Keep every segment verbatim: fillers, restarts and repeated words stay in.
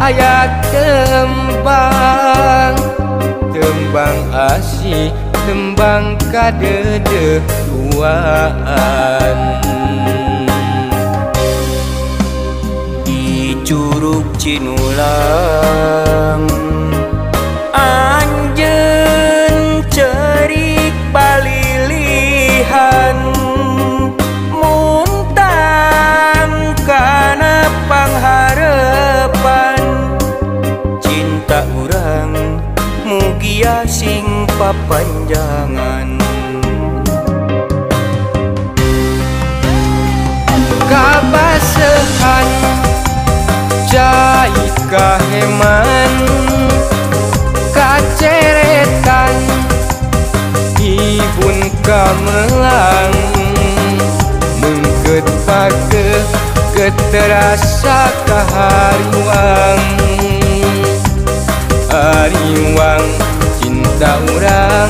aya tembang tembang asih tembang kadededuaan di Curug Cinulang anjeun cerik palilihan muntang kana pangharepan cinta urang mugia sing papanjangan kabasehan cai kaheman kaceretan ibun kamelang mengket pake keterasa kahariwang hariwang cinta urang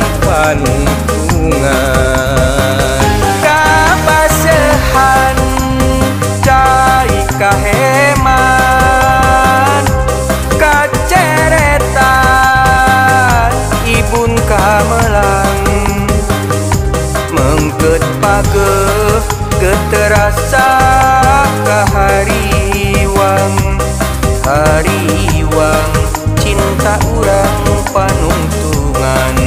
panungtungan kabasehan cai kaheman kaceretan ibun kamelang mengket pageh keterasa kahariwang hariwang cinta urang panungtungan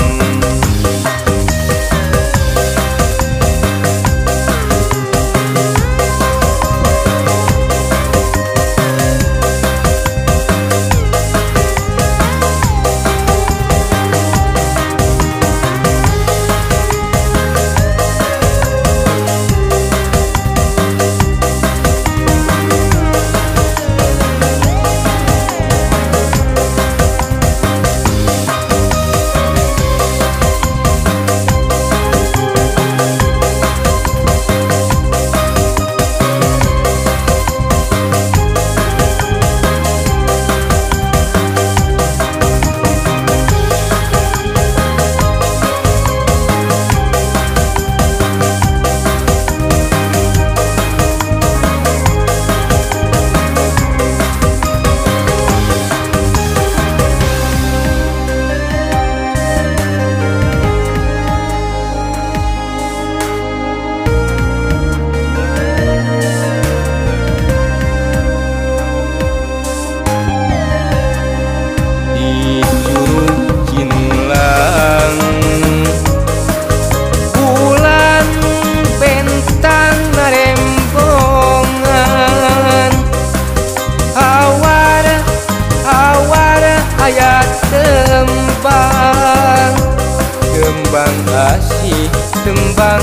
tembang asih tembang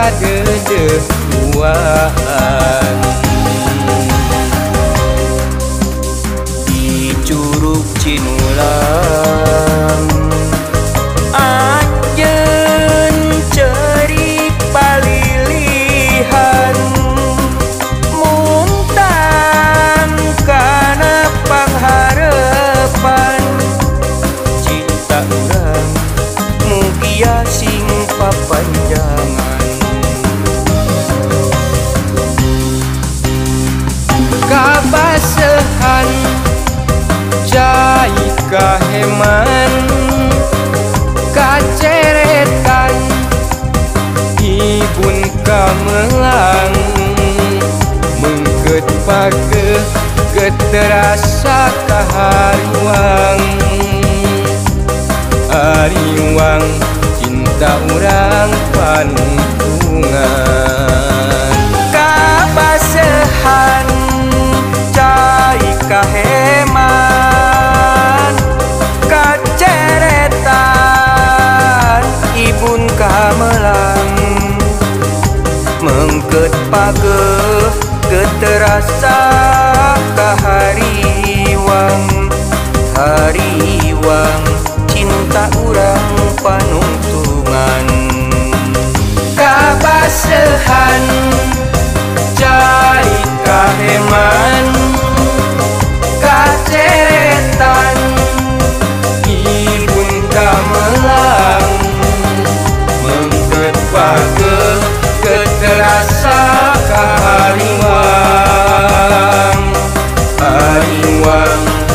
kadededuaan di Curug Cinulang anjeun cerik palilihan muntang kana pangharepan cinta urang mugia sing papanjangan kabasehan cai kaheman kaceretan ibun kamelang mengket pageh keterasa kahariwang hariwang cinta urang panungtungan kabasehan cai kaheman kaceretan ibun kamelang mengket pageh keterasa kahariwang hariwang cinta urang panungtungan kabasehan cai kaheman kaceretan ibun kamelang mengket pageh keterasa kahariwang hariwang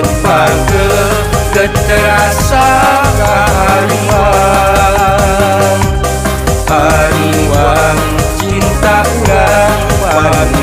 Sepake keterasa hariwang, hariwang cinta urang